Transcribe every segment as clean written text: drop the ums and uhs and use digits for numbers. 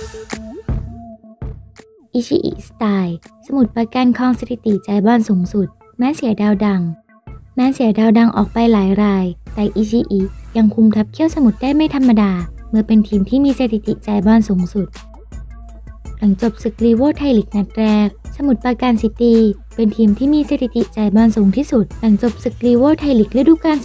อิชิอิสไตล์สมุทรปราการครองสถิติจ่ายบอลสูงสุดแม้เสียดาวดังออกไปหลายรายแต่อิชิอิยังคุมทัพเขี้ยวสมุทรได้ไม่ธรรมดาเมื่อเป็นทีมที่มีสถิติจ่ายบอลสูงสุดหลังจบศึกลีโวไทยลีกนัดแรกสมุทรปราการซิตี้เป็นทีมที่มีสถิติจ่ายบอลสูงที่สุดหลังจบศึกลีโวไทยลีกฤดูกาล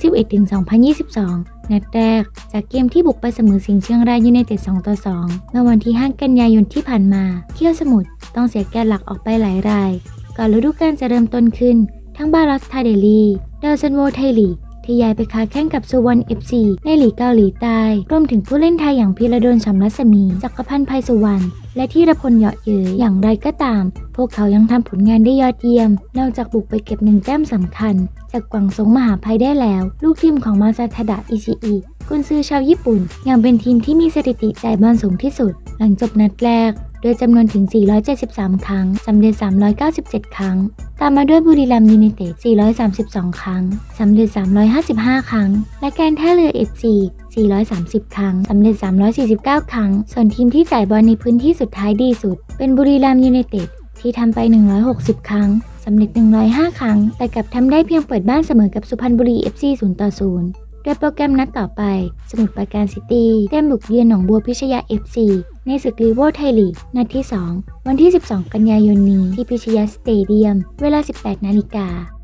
2021-2022 นัดแรกจากเกมที่บุกไปเสมอสิงห์เชียงรายยูไนเต็ด 2-2 เมื่อวันที่ 5 กันยายนที่ผ่านมาเขี้ยวสมุทรต้องเสียแกนหลักออกไปหลายรายก่อนฤดูกาลจะเริ่มต้นขึ้นทั้งบารัสทาเดลีดาวซันโวไทยลีกที่ย้ายไปค้าแข่งกับสุวรรณ FC ในลีกเกาหลีใต้รวมถึงผู้เล่นไทยอย่างพีระดล ฉ่ำรัศมีจักรพันธ์ไพสุวรรณและธีรพลเหยาะเย้ยอย่างไรก็ตามพวกเขายังทำผลงานได้ยอดเยี่ยมนอกจากบุกไปเก็บ1 แต้มสำคัญจากกวางซงมหาภัยได้แล้วลูกทีมของมาซาทาดะอิชิอิกุนซือชาวญี่ปุ่นยังเป็นทีมที่มีสถิติจ่ายบอลสูงที่สุดหลังจบนัดแรกโดยจำนวนถึง473 ครั้งสำเร็จ397 ครั้งตามมาด้วยบุรีรัมย์ยูไนเต็ด432 ครั้งสำเร็จ355 ครั้งและการท่าเรือ FC 430 ครั้งสำเร็จ349 ครั้งส่วนทีมที่จ่ายบอลในพื้นที่สุดท้ายดีสุดเป็นบุรีรัมย์ยูไนเต็ดที่ทำไป160 ครั้งสำเร็จ105 ครั้งแต่กลับทำได้เพียงเปิดบ้านเสมอกับสุพรรณบุรี FC 0-0โดยโปรแกรมนัดต่อไปสมุทรปราการซิตี้เต็มบุกเยือนหนองบัวพิชยา FC ในศึกลีโวไทยลีกนัดที่ 2 วันที่ 12 กันยายนนี้ที่พิชยาสเตเดียมเวลา 18 นาฬิกา